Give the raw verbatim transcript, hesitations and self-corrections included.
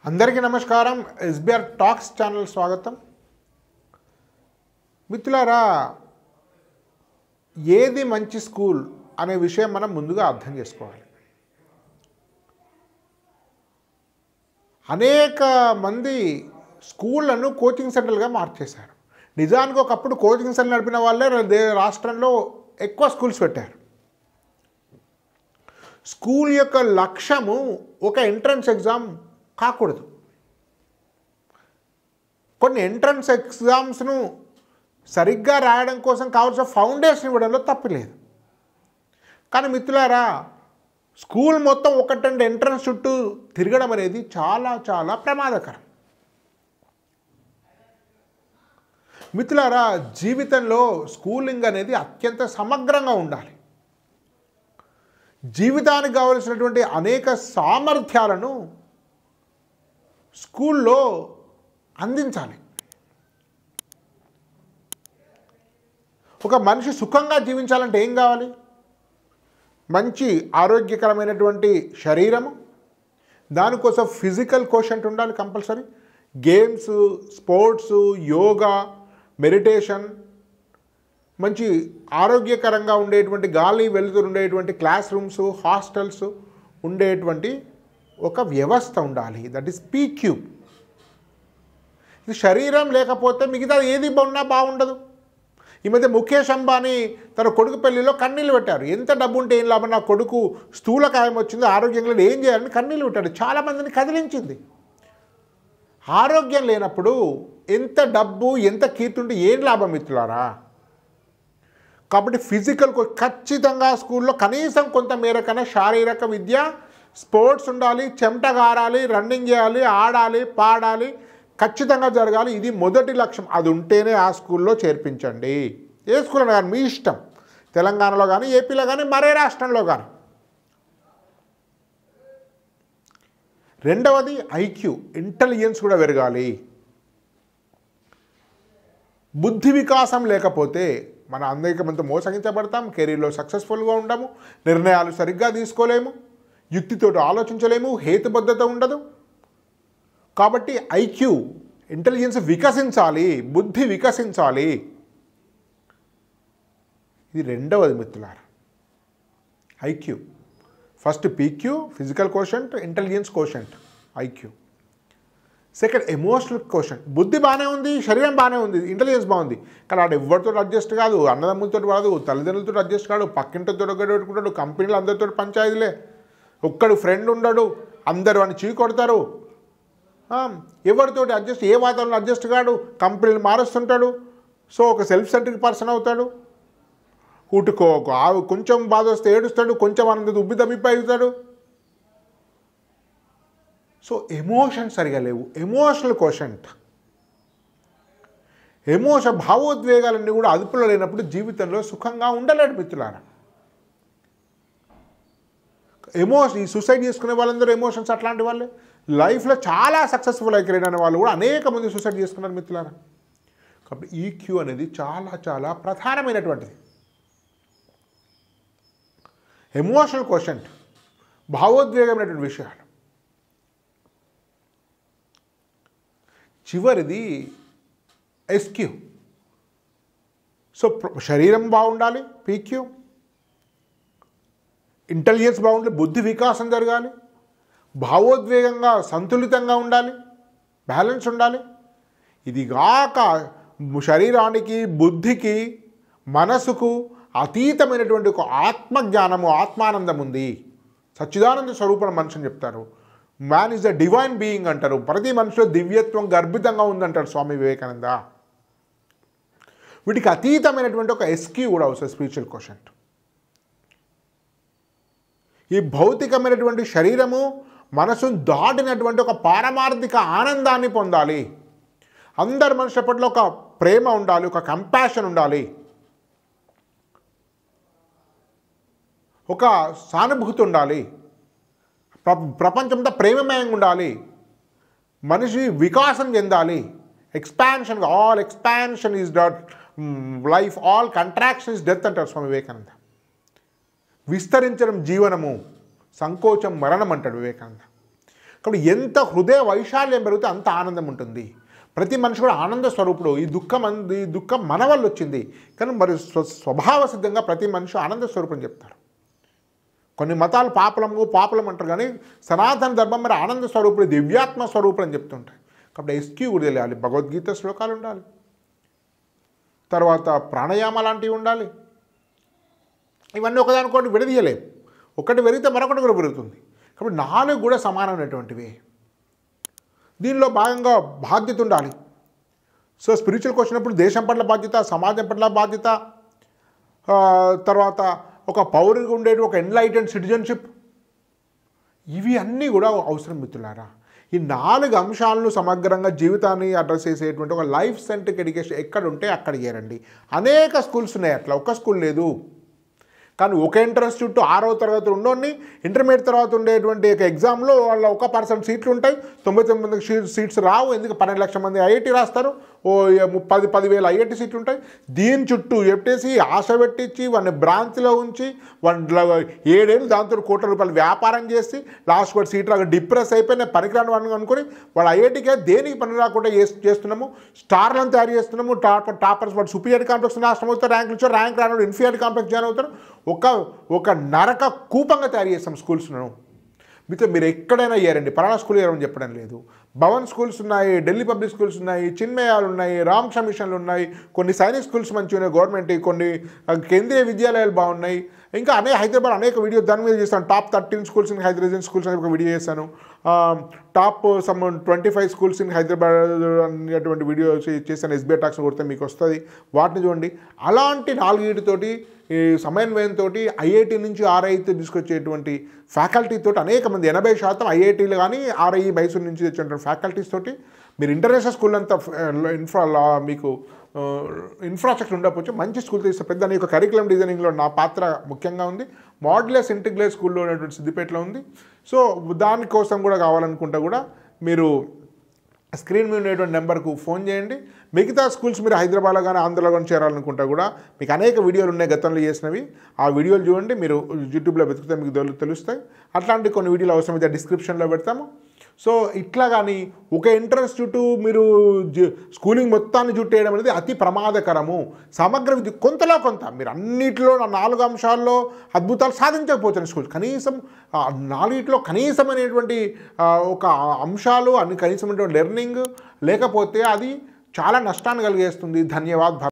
అందరికీ నమస్కారం. SBR talks channel స్వాగతం. మిత్రులారా, ఏది మంచి స్కూల్ అనే విషయం మనం ముందుగా అర్థం చేసుకోవాలి. అనేక మంది స్కూళ్లను కోచింగ్ సెంటర్లుగా మార్చేశారు. నిజానికి ఒకప్పుడు కోచింగ్ సెంటర్ నడిపిన వాళ్ళే రాష్ట్రంలో ఎక్కువ స్కూల్స్ పెట్టారు. స్కూల్ యొక్క లక్ష్యము ఒక ఎంట్రన్స్ ఎగ్జామ్ కాకూడదు. కొన్ని ఎంట్రన్స్ ఎగ్జామ్స్ను సరిగ్గా రాయడం కోసం కావాల్సిన ఫౌండేషన్ ఇవ్వడంలో తప్పులేదు. కానీ మిత్రులారా, స్కూల్ మొత్తం ఒకటంటే ఎంట్రన్స్ చుట్టూ తిరగడం అనేది చాలా చాలా ప్రమాదకరం. మిత్రులారా, జీవితంలో స్కూలింగ్ అనేది అత్యంత సమగ్రంగా ఉండాలి. జీవితానికి కావలసినటువంటి అనేక సామర్థ్యాలను స్కూల్లో అందించాలి. ఒక మనిషి సుఖంగా జీవించాలంటే ఏం కావాలి? మంచి ఆరోగ్యకరమైనటువంటి శరీరము, దానికోసం ఫిజికల్ కోషంట్ ఉండాలి compulsory. Games, sports, yoga, meditation, మంచి ఆరోగ్యకరంగా ఉండేటువంటి గాలి వెలుతురు ఉండేటువంటి క్లాస్ రూమ్స్, హాస్టల్స్ ఉండేటువంటి ఒక వ్యవస్థ ఉండాలి. That is PQ. ఇది శరీరం లేకపోతే మిగతా ఏది ఉన్నా బాగుండదు. ఈ మధ్య ముఖేష్ అంబానీ తన కొడుకు పెళ్లిలో కన్నీళ్ళు పెట్టారు. ఎంత డబ్బు ఉంటే ఏం లాభం, నా కొడుకు స్థూలకాయం వచ్చింది, ఆరోగ్యంగా ఏం చేయాలని కన్నీళ్ళు పెట్టాడు. చాలామందిని కదిలించింది. ఆరోగ్యం లేనప్పుడు ఎంత డబ్బు, ఎంత కీర్తి ఉంటే ఏం లాభం మిత్రులారా? కాబట్టి ఫిజికల్ ఖచ్చితంగా స్కూల్లో కనీసం కొంత మేరకైనా శారీరక విద్య, స్పోర్ట్స్ ఉండాలి, చెమట గారాలి, రన్నింగ్ చేయాలి, ఆడాలి, పాడాలి, ఖచ్చితంగా జరగాలి. ఇది మొదటి లక్ష్యం. అది ఉంటేనే ఆ స్కూల్లో చేర్పించండి. ఏ స్కూల్ అయినా కానీ మీ ఇష్టం. తెలంగాణలో కానీ, ఏపీలో కానీ, మరే రాష్ట్రంలో కానీ. రెండవది ఐక్యూ, ఇంటెలిజెన్స్ కూడా పెరగాలి. బుద్ధి వికాసం లేకపోతే మన అందరికీ మనతో మోసగించబడతాం, కెరీర్లో సక్సెస్ఫుల్గా ఉండము, నిర్ణయాలు సరిగ్గా తీసుకోలేము, యుక్తితో ఆలోచించలేము, హేతుబద్ధత ఉండదు. కాబట్టి ఐక్యూ, ఇంటెలిజెన్స్ వికసించాలి, బుద్ధి వికసించాలి. ఇది రెండవది మిత్రులారా, IQ. First PQ, physical quotient, intelligence quotient, IQ. Second emotional quotient. బుద్ధి బాగానే ఉంది, శరీరం బాగానే ఉంది, ఇంటెలిజెన్స్ బాగుంది, కానీ వాడు ఎవరితో అడ్జస్ట్ కాదు, అన్నదమ్ములతో కాదు, తల్లిదండ్రులతో అడ్జస్ట్ కాదు, పక్కింటితో పెట్టుకుంటాడు, కంపెనీలు అందరితో పంచాయతీలే, ఒక్కడు ఫ్రెండ్ ఉండడు, అందరూ అని చీ కొడతారు, ఎవరితోటి అడ్జస్ట్, ఏ వాతావరణం అడ్జస్ట్ కాడు, కంపెనీలు మారుస్తుంటాడు. సో ఒక సెల్ఫ్ సెంట్రిక్ పర్సన్ అవుతాడు. ఊటుకో కొంచెం బాధ వస్తే ఏడుస్తాడు, కొంచెం అనంత ఉబ్బి దబ్బిప్పి అవుతాడు. సో ఎమోషన్స్ సరిగా లేవు. ఎమోషనల్ కోషంట్, ఎమోషన్, భావోద్వేగాలన్నీ కూడా అదుపులో లేనప్పుడు జీవితంలో సుఖంగా ఉండలేడు మిత్రులారా. ఎమోషన్, ఈ సూసైడ్ చేసుకునే వాళ్ళందరూ ఎమోషన్స్ అట్లాంటి వాళ్ళే. లైఫ్లో చాలా సక్సెస్ఫుల్ అయిన వాళ్ళు కూడా అనేక మంది సూసైడ్ చేసుకున్నారు మిత్రులారా. కాబట్టి ఈక్యూ అనేది చాలా చాలా ప్రధానమైనటువంటిది. ఎమోషనల్ కోషంట్, భావోద్వేగమైనటువంటి విషయాలు. చివరిది ఎస్క్యూ. సో శరీరం బాగుండాలి, పీక్యూ. ఇంటెలిజెన్స్ బాగుండాలి, బుద్ధి వికాసం జరగాలి, భావోద్వేగంగా సంతులితంగా ఉండాలి, బ్యాలెన్స్ ఉండాలి. ఇది గాక శరీరానికి, బుద్ధికి, మనసుకు అతీతమైనటువంటి ఒక ఆత్మజ్ఞానము, ఆత్మానందం ఉంది. సచ్చిదానంద స్వరూపం మనిషిని చెప్తారు. Man is the divine being అంటారు. ప్రతి మనిషిలో దివ్యత్వం గర్భితంగా ఉందంటారు స్వామి వివేకానంద. వీటికి అతీతమైనటువంటి ఒక ఎస్క్యూ కూడా వస్తుంది, స్పిరిచువల్ కోషంట్. ఈ భౌతికమైనటువంటి శరీరము, మనసును దాటినటువంటి ఒక పారమార్థిక ఆనందాన్ని పొందాలి. అందరి మనుషుల పట్ల ఒక ప్రేమ ఉండాలి, ఒక కంపాషన్ ఉండాలి, ఒక సానుభూతి ఉండాలి, ప్రపంచంతో ప్రేమమయంగా ఉండాలి, మనిషి వికాసం చెందాలి. Expansion, all expansion is that life, all contraction is death అంటారు స్వామి వివేకానంద. విస్తరించడం జీవనము, సంకోచం మరణం అంటాడు వివేకానంద. కాబట్టి ఎంత హృదయ వైశాల్యం పెరిగితే అంత ఆనందం ఉంటుంది. ప్రతి మనిషి కూడా ఆనంద స్వరూపుడు. ఈ దుఃఖం ఈ దుఃఖం మన వల్ల వచ్చింది, కానీ మరి స్వ స్వభావ సిద్ధంగా ప్రతి మనిషి ఆనంద స్వరూపం చెప్తారు. కొన్ని మతాలు పాపలము పాపలం అంటారు, కానీ సనాతన ధర్మం మరి ఆనంద స్వరూపుడు, దివ్యాత్మ స్వరూపుడు అని చెప్తుంటాయి. కాబట్టి ఎస్క్యూ కూడా తెలియాలి, భగవద్గీత శ్లోకాలు ఉండాలి, తర్వాత ప్రాణాయామ లాంటివి ఉండాలి. ఇవన్నీ ఒకదానికోటి విడదీయలేము, ఒకటి పెరిగితే మరొకటి కూడా పెరుగుతుంది. కాబట్టి నాలుగు కూడా సమానమైనటువంటివి. దీనిలో భాగంగా బాధ్యత ఉండాలి. సో స్పిరిచువల్కి వచ్చినప్పుడు దేశం పట్ల బాధ్యత, సమాజం పట్ల బాధ్యత, తర్వాత ఒక పౌరుడిగా ఉండేది ఒక ఎన్లైటెడ్ సిటిజన్షిప్, ఇవి అన్నీ కూడా అవసరం మిత్రులారా. ఈ నాలుగు అంశాలను సమగ్రంగా జీవితాన్ని అడ్రస్ చేసేటువంటి ఒక లైఫ్ సెంట్రిక్ ఎడ్యుకేషన్ ఎక్కడ ఉంటే అక్కడ చేరండి. అనేక స్కూల్స్ ఉన్నాయి, అట్లా ఒక స్కూల్ లేదు. కానీ ఒక ఎంట్రన్స్ చుట్టూ ఆరవ తరగతి ఉండోని ఇంటర్మీడియట్ తర్వాత ఉండేటువంటి ఒక ఎగ్జామ్లో వాళ్ళ ఒక పర్సెంట్ సీట్లు ఉంటాయి, తొంభై తొమ్మిది సీట్స్ రావు. ఎందుకు పన్నెండు లక్షల మంది ఐఐటి రాస్తారు, ఓ పది పదివేల ఐఐటి సీట్లు ఉంటాయి. దీని చుట్టూ ఎట్టేసి ఆశ పెట్టించి వాడిని బ్రాంచ్లో ఉంచి వాడి ఏడేళ్ళు దాంతో కోట్ల రూపాయలు వ్యాపారం చేసి లాస్ట్ కూడా సీట్ రాక డిప్రెస్ అయిపోయి నేను పనికిరాని వాడిని అనుకుని వాడు ఐఐటికే దేనికి పని రాకుండా చేస్తున్నాము, స్టార్లను తయారు చేస్తున్నాము. టాప్ టాపర్స్ వాడు సుపీరియర్ కాంప్లెక్స్ నాశనం అవుతారు, ర్యాంకులు ఇచ్చారు, ర్యాంక్ రాను ఇన్ఫీరియర్ కాంప్లెక్స్ జాయిన్ అవుతారు. ఒక ఒక నరక కూపంగా తయారు చేస్తాం స్కూల్స్ను. మీతో మీరు ఎక్కడైనా ఇయ్యారండి, పలానా స్కూల్ ఇయ్యారని చెప్పడం లేదు. భవన్ స్కూల్స్ ఉన్నాయి, ఢిల్లీ పబ్లిక్ స్కూల్స్ ఉన్నాయి, చిన్మయాలు ఉన్నాయి, రామకృష్ణ మిషన్లు ఉన్నాయి, కొన్ని సైనిక్ స్కూల్స్ మంచిగా ఉన్నాయి గవర్నమెంట్, కొన్ని కేంద్రీయ విద్యాలయాలు బాగున్నాయి. ఇంకా అనేక హైదరాబాద్ అనేక వీడియో దాని మీద చేస్తాను. Top thirteen schools in Hyderabad schools అని ఒక వీడియో చేశాను. Top some twenty five schools in Hyderabad అనేటువంటి వీడియో చేశాను. ఎస్బీఐ టాక్స్ కొడితే మీకు వస్తుంది, వాటిని చూడండి. అలాంటి నాలుగీటితోటి ఈ సమన్వయంతో ఐఐటి నుంచి ఆర్ఐతో తీసుకొచ్చేటువంటి ఫ్యాకల్టీతో అనేక మంది ఎనభై శాతం ఐఐటీలు కానీ ఆర్ఐ మైసూర్ నుంచి తెచ్చినటువంటి ఫ్యాకల్టీస్ తోటి మీరు ఇంటర్నేషనల్ స్కూల్ అంతా ఇన్ఫ్రా మీకు ఇన్ఫ్రాస్ట్రక్చర్ ఉండకపోవచ్చు, మంచి స్కూల్ తీస్తే పెద్ద అనేక కరికులం డిజైనింగ్లో నా పాత్ర ముఖ్యంగా ఉంది. మోడ్యులస్ ఇంటిగ్రేట్ స్కూల్లో ఉన్నటువంటి సిద్దిపేటలో ఉంది. సో దానికోసం కూడా కావాలనుకుంటే కూడా మీరు స్క్రీన్ మీద ఉండేటువంటి నెంబర్కు ఫోన్ చేయండి. మిగతా స్కూల్స్ మీరు హైదరాబాద్లో కానీ ఆంధ్రలో కానీ చేరాలనుకుంటా కూడా మీకు అనేక వీడియోలు ఉన్నాయి గతంలో చేసినవి, ఆ వీడియోలు చూడండి. మీరు యూట్యూబ్లో వెతికితే మీకు తెలుస్తాయి. అట్లాంటి కొన్ని వీడియోలు అవసరమైతే డిస్క్రిప్షన్లో పెడతాము. సో ఇట్లా కానీ ఒక ఎంట్రన్స్ చుట్టూ మీరు స్కూలింగ్ మొత్తాన్ని చుట్టేయడం అనేది అతి ప్రమాదకరము. సమగ్ర విద్య కొంతలో కొంత మీరు అన్నింటిలో నాలుగు అంశాల్లో అద్భుతాలు సాధించకపోవచ్చు స్కూల్, కనీసం నాలుగిట్లో కనీసమైనటువంటి ఒక అంశాలు అన్ని కనీసమైనటువంటి లెర్నింగ్ లేకపోతే అది చాలా నష్టాన్ని కలిగేస్తుంది. ధన్యవాద్.